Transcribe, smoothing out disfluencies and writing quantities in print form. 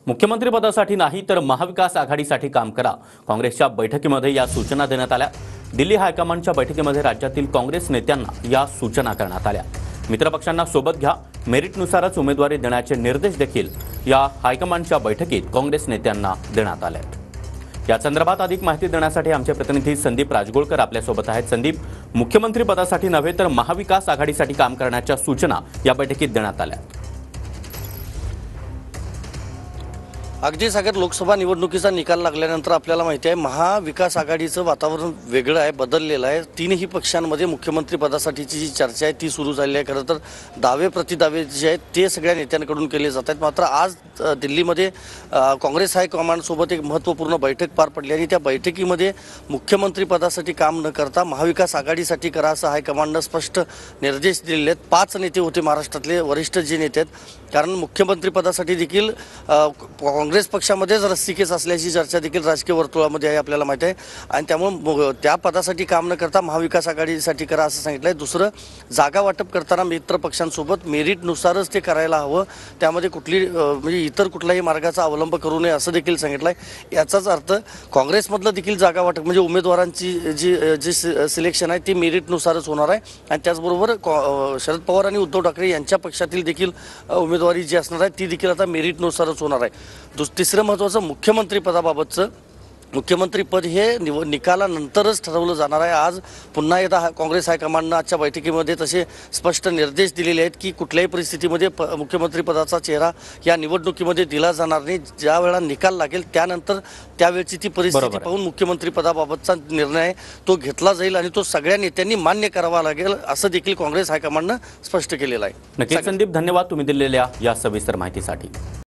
मुख्यमंत्रीपदासाठी नाही तर महाविकास आघाडीसाठी काम करा। काँग्रेसच्या बैठकीमध्ये या सूचना देण्यात आल्या। दिल्ली हायकमांडच्या बैठकीमध्ये राज्यातील काँग्रेस नेत्यांना या सूचना करण्यात आल्या। मित्रपक्षांना सोबत घ्या, मेरिटनुसारच उमेदवारी देण्याचे निर्देश देखील या हायकमांडच्या बैठकीत काँग्रेस नेत्यांना देण्यात आले। या संदर्भात अधिक माहिती देण्यासाठी आमचे प्रतिनिधी संदीप राजगोळकर आपल्यासोबत आहेत। संदीप, मुख्यमंत्रीपदासाठी नव्हे तर महाविकास आघाडीसाठी काम करण्याच्या सूचना या बैठकीत देण्यात आल्या। अगदी सागर, लोकसभा निवडणुकीचा निकाल लागल्यानंतर आपल्याला माहिती आहे महाविकास आघाडीचं वातावरण वेगळं आहे, बदललेलं आहे। तीनही पक्षांमध्ये मुख्यमंत्री पदासाठीची जी चर्चा आहे ती सुरू झाली आहे। खरं तर दावे प्रतिदावे जे आहेत ते सगळ्या नेत्यांकडून केले जात आहेत। मात्र आज दिल्लीमध्ये काँग्रेस हायकमांडसोबत एक महत्त्वपूर्ण बैठक पार पडली आणि त्या बैठकीमध्ये मुख्यमंत्री पदासाठी काम न करता महाविकास आघाडीसाठी करा असं हायकमांडनं स्पष्ट निर्देश दिलेले आहेत। 5 नेते होते महाराष्ट्रातले वरिष्ठ जे नेते आहेत, कारण मुख्यमंत्री पदासाठी देखील काँग्रेस पक्षामध्येच रस्सीखेच असल्याची चर्चा देखील राजकीय वर्तुळामध्ये आहे, आपल्याला माहिती आहे। आणि त्यामुळे त्या पदासाठी काम न करता महाविकास आघाडीसाठी करा असं सांगितलं आहे। दुसरं, जागा वाटप करताना मित्र पक्षांसोबत मेरिटनुसारच ते करायला हवं, त्यामध्ये कुठली म्हणजे इतर कुठल्याही मार्गाचा अवलंब करू नये असं देखील सांगितलं आहे। याचाच अर्थ काँग्रेसमधलं देखील जागा वाटप म्हणजे उमेदवारांची जी सिलेक्शन आहे ती मेरिटनुसारच होणार आहे। आणि त्याचबरोबर शरद पवार आणि उद्धव ठाकरे यांच्या पक्षातील देखील उमेदवारी जी असणार आहे ती देखील आता मेरिटनुसारच होणार आहे। तिसरं महत्त्वाचं, मुख्यमंत्रीपदाबाबतचं मुख्यमंत्रीपद हे निकालानंतरच ठरवलं जाणार आहे। आज पुन्हा एकदा काँग्रेस हायकमांडनं आजच्या बैठकीमध्ये तसे स्पष्ट निर्देश दिलेले आहेत की कुठल्याही परिस्थितीमध्ये मुख्यमंत्रीपदाचा चेहरा या निवडणुकीमध्ये दिला जाणार नाही। ज्या वेळा निकाल लागेल त्यानंतर त्यावेळची ती परिस्थिती पाहून मुख्यमंत्रीपदाबाबतचा निर्णय तो घेतला जाईल आणि तो सगळ्या नेत्यांनी मान्य करावा लागेल असं देखील काँग्रेस हायकमांडनं स्पष्ट केलेलं आहे। नक्कीच संदीप, धन्यवाद तुम्ही दिलेल्या या सविस्तर माहितीसाठी।